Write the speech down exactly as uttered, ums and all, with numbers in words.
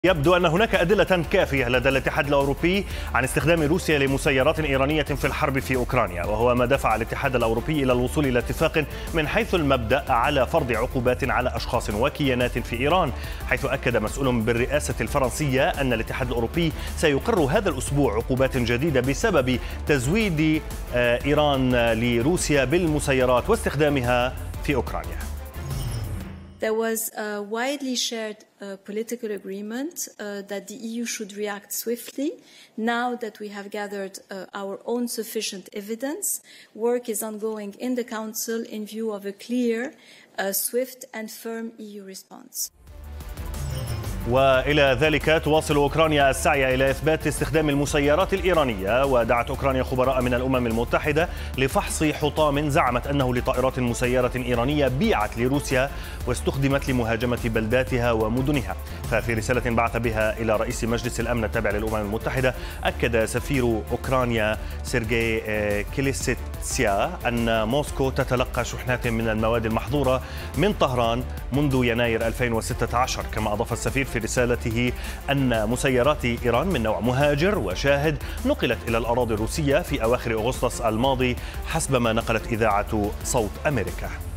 يبدو أن هناك أدلة كافية لدى الاتحاد الأوروبي عن استخدام روسيا لمسيرات إيرانية في الحرب في أوكرانيا، وهو ما دفع الاتحاد الأوروبي إلى الوصول إلى اتفاق من حيث المبدأ على فرض عقوبات على أشخاص وكيانات في إيران، حيث أكد مسؤول بالرئاسة الفرنسية أن الاتحاد الأوروبي سيقر هذا الأسبوع عقوبات جديدة بسبب تزويد إيران لروسيا بالمسيرات واستخدامها في أوكرانيا. There was a widely shared uh, political agreement uh, that the E U should react swiftly. Now that we have gathered uh, our own sufficient evidence, work is ongoing in the Council in view of a clear, uh, swift and firm E U response. وإلى ذلك تواصل أوكرانيا السعي إلى إثبات استخدام المسيرات الإيرانية، ودعت أوكرانيا خبراء من الأمم المتحدة لفحص حطام زعمت أنه لطائرات مسيرة إيرانية بيعت لروسيا واستخدمت لمهاجمة بلداتها ومدنها. ففي رسالة بعث بها إلى رئيس مجلس الأمن التابع للأمم المتحدة، أكد سفير أوكرانيا سيرجي كيليسيتسيا أن موسكو تتلقى شحنات من المواد المحظورة من طهران منذ يناير ألفين وستة عشر. كما أضاف السفير في رسالته أن مسيرات إيران من نوع مهاجر وشاهد نقلت إلى الأراضي الروسية في أواخر أغسطس الماضي حسب ما نقلت إذاعة صوت أمريكا.